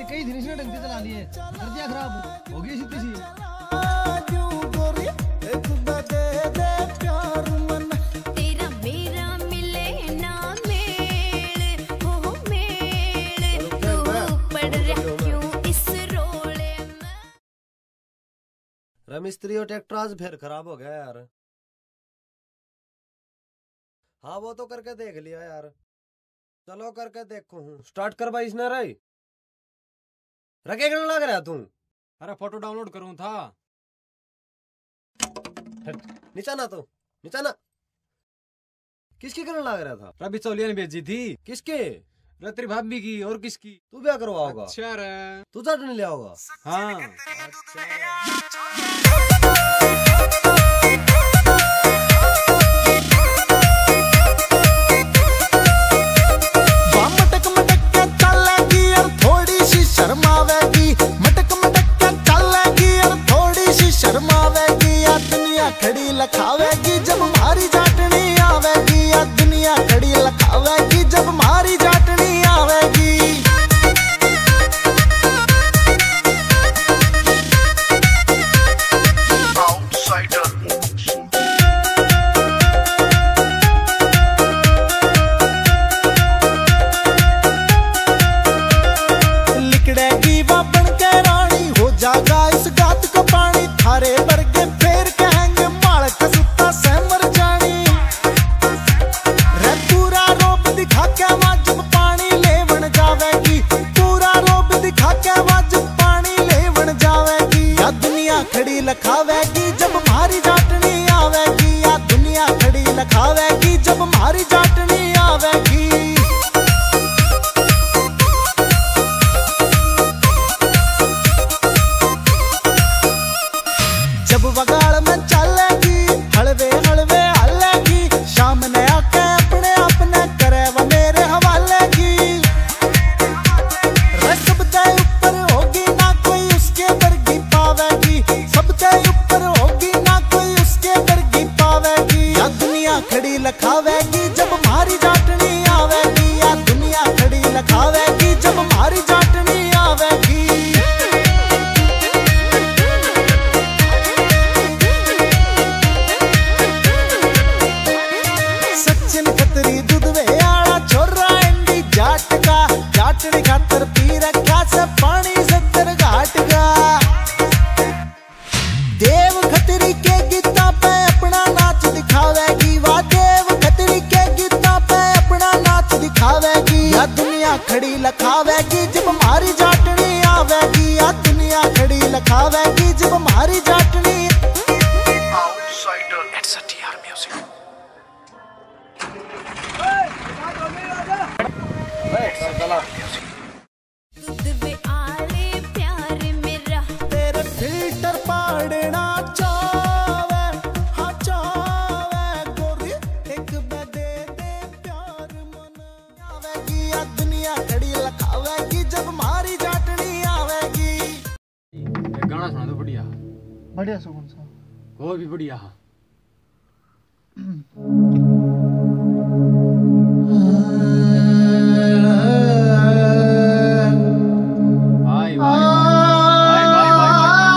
कई दिन इसने ढंग से चला लिए, कर दिया खराब, हो गई सीधी सी। तेरा मेरा मिले ना मेल, हो मेल, तू पड़ रहा क्यों इस रोले में। मिस्त्री और ट्रैक्टर आज फिर खराब हो गया यार। हाँ वो तो करके देख लिया यार, चलो करके देखो हूँ। स्टार्ट कर भाई इसने रही रखे करने लग रहा तू। अरे फोटो डाउनलोड करूँ था। नीचा ना तो नीचा ना। किसकी करने लग रहा था? रवि चौलिया ने भेजी थी। किसके? रत्री भाभी की। और किसकी? तू क्या करवाओगा? अच्छा रे, तू चटनी ले आओगा? हाँ शर्मावेगी, मटक मटक के चलेगी और थोड़ी सी शर्मावेगी। या दुनिया खड़ी लखावेगी जब मारी जाटनी आवेगी। या दुनिया खड़ी लखावेगी जब मारी जाटनी आवेगी। लिकड़ेगी वो बन के रानी, हो जागा इस गात का पानी। थारे वर्गे फेर कहेंगे मालक सुता से मर जानी। रे पूरा रोप दिखा के वाजब पानी लेवन जावेगी। पूरा रोप दिखा के वाजब पानी लेवन जावेगी। या दुनिया खड़ी लखावेगी जब मारी जाटनी आवेगी। या दुनिया खड़ी लखावेगी जब मारी जाटनी आवेगी। जब बगाड़ में चलेगी हलवे हलवे हलेगी। सामने आके अपने अपने करे वो मेरे हवाले की। सब दे ऊपर होगी ना कोई उसके वर्गी पावेगी। सब दे ऊपर होगी ना कोई उसके वर्गी पावेगी। या दुनिया खड़ी लखावेगी जब मारी जाटनी आवेगी। या दुनिया खड़ी लखावेगी जब मारी जाटनी आवेगी। सचिन खतरी दुधवे आला छोरा इंडी जाट का। जाटनी खातर पी रखा से पानी 70 घाट का। देव खतरी के गीता पे अपना नाच दिखावेगी। वाह देव खतरी के गीता पे अपना नाच दिखावेगी। या दुनिया खड़ी लखावेगी जब मारी जाटनी आवेगी। या दुनिया खड़ी लखावेगी जब मारी जाटनी। दुधवे आले प्यार मेरा, तेरे फिल्टर पाड़ना चावे, हाँ चावे गोरी। एक बदे दे प्यार मन आवेगी। या दुनिया खड़ी लखावेगी जब मारी जाटनी आवेगी। एक गाना सुना दो बढ़िया। बढ़िया सा कौन सा? कोई भी बढ़िया। भाई भाई भाई भाई भाई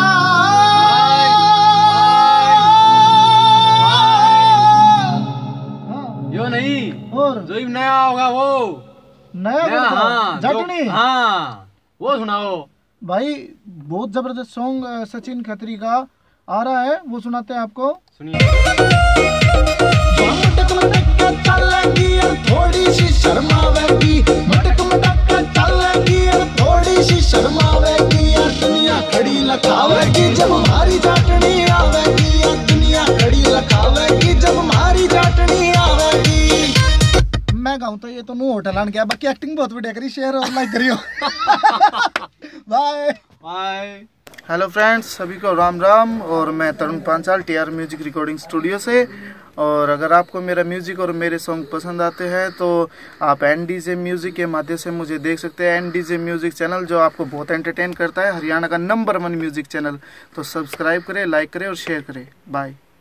भाई। यो नहीं, और जो नया होगा वो नया नया। हाँ जाटनी। हाँ वो सुनाओ भाई बहुत जबरदस्त सॉन्ग सचिन खत्री का आ रहा है, वो सुनाते हैं आपको। सुनिए। मटक मटक के चलेगी और थोड़ी सी शर्मावेगी। मटक मटक के चलेगी और थोड़ी सी शर्मावेगी। या दुनिया खड़ी लखावेगी जब मारी जाटनी आवेगी। या दुनिया खड़ी लखावेगी जब मारी जाटनी आवेगी। मैं गाऊं तो ये तो नो होटल आन गया, बाकी एक्टिंग बहुत बढ़िया करी, शेयर और लाइक करियो। Bye bye. हेलो फ्रेंड्स, सभी को राम राम। और मैं Tarun Panchal TR music recording studio से। और अगर आपको मेरा म्यूजिक और मेरे सॉन्ग पसंद आते हैं तो आप NDJ म्यूजिक के माध्यम से मुझे देख सकते हैं। NDJ म्यूजिक चैनल जो आपको बहुत एंटरटेन करता है, हरियाणा का नंबर 1 म्यूजिक चैनल। तो सब्सक्राइब करें, लाइक करें और शेयर करें। बाय।